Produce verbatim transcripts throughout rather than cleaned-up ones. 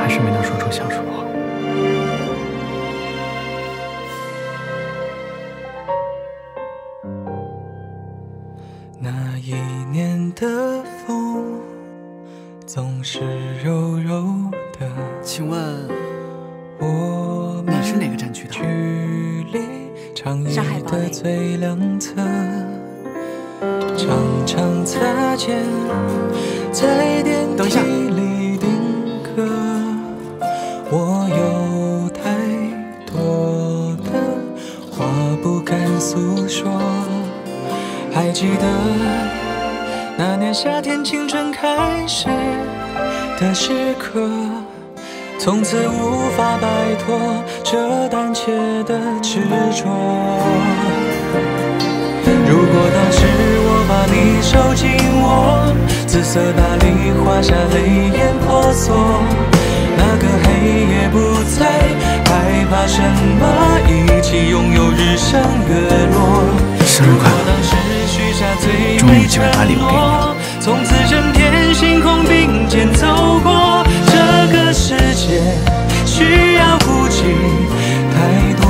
还是没能说出想说的话。 那一年的风总是柔柔的。 请问我你是哪个战区的？ 距离长夜上海堡垒的最两侧，常常擦肩，在电等一下梯里定格。我有太多的话不敢诉说，还记得那年夏天青春开始的时刻，从此无法摆脱这胆怯的执着。如果当时我把你收进我紫色大理，画下泪眼婆娑，那个黑夜不再害怕什么，一起拥有日升月落。 生日快乐！ 当时许下最终于有机会把礼物给你了。 从此整片星空并肩走过，这个世界需要顾忌太多。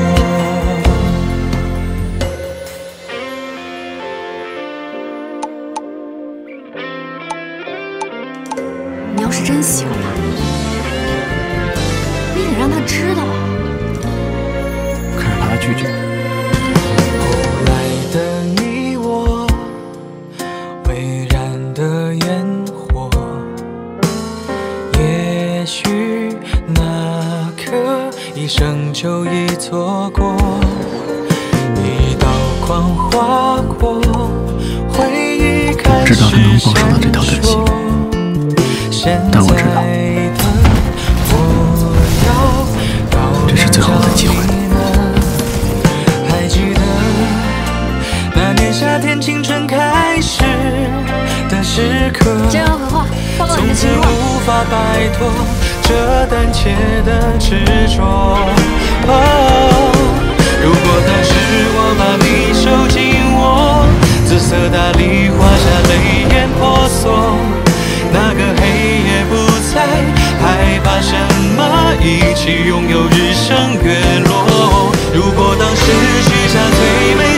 你要是真喜欢他，你得让他知道啊。 可是怕他拒绝。 后来的你我，微燃的烟火，也许那刻一生就已错过。一道光划过，回忆开始知道他能保守到这条短信，但我知道这是最后的机会。 还记得那年夏天青春开始的时刻， 煎熬和画放到你从此的心里。 无法摆脱这胆怯的执着。哦，如果当时我把你收进我紫色大理，画下泪眼婆娑，那个黑夜不再害怕什么，一起拥有日升月落。如果当时许下最美